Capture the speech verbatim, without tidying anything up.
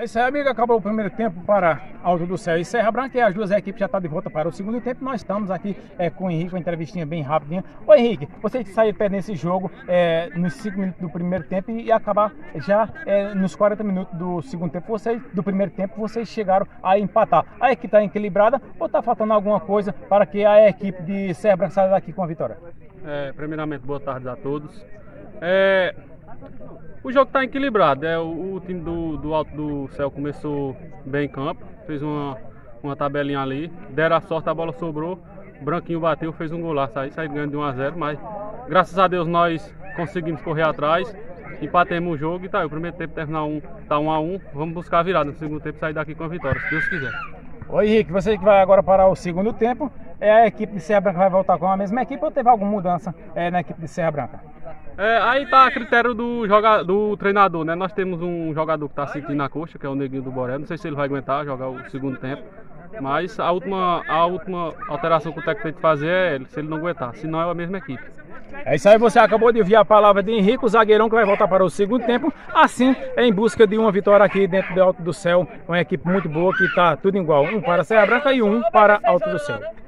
É isso aí, amigo. Acabou o primeiro tempo para Alto do Céu e Serra Branca, e as duas equipes já estão de volta para o segundo tempo. Nós estamos aqui é, com o Henrique, uma entrevistinha bem rapidinha. Ô Henrique, você que saiu perdendo esse jogo é, nos cinco minutos do primeiro tempo e acabar já é, nos quarenta minutos do segundo tempo, vocês, do primeiro tempo, vocês chegaram a empatar. A equipe está equilibrada ou está faltando alguma coisa para que a equipe de Serra Branca saia daqui com a vitória? É, primeiramente, boa tarde a todos. É... O jogo está equilibrado, é, o, o time do, do Alto do Céu começou bem em campo, fez uma, uma tabelinha ali, deram a sorte, a bola sobrou, o Branquinho bateu, fez um golaço aí, saiu ganhando de um a zero, mas graças a Deus nós conseguimos correr atrás, empatemos o jogo e tá aí, o primeiro tempo terminar um, tá um a um, vamos buscar a virada no segundo tempo, sair daqui com a vitória, se Deus quiser. Ô Henrique, você que vai agora para o segundo tempo, é a equipe de Serra Branca vai voltar com a mesma equipe ou teve alguma mudança é, na equipe de Serra Branca? É, aí tá a critério do, joga, do treinador, né? Nós temos um jogador que tá sentindo na coxa, que é o Neguinho do Boré. Não sei se ele vai aguentar jogar o segundo tempo. Mas a última, a última alteração que o técnico tem que fazer é ele, se ele não aguentar, senão é a mesma equipe. É isso aí, você acabou de ouvir a palavra de Henrique, o zagueirão que vai voltar para o segundo tempo, assim em busca de uma vitória aqui dentro do Alto do Céu, uma equipe muito boa que está tudo igual, um para Serra Branca e um para Alto do Céu.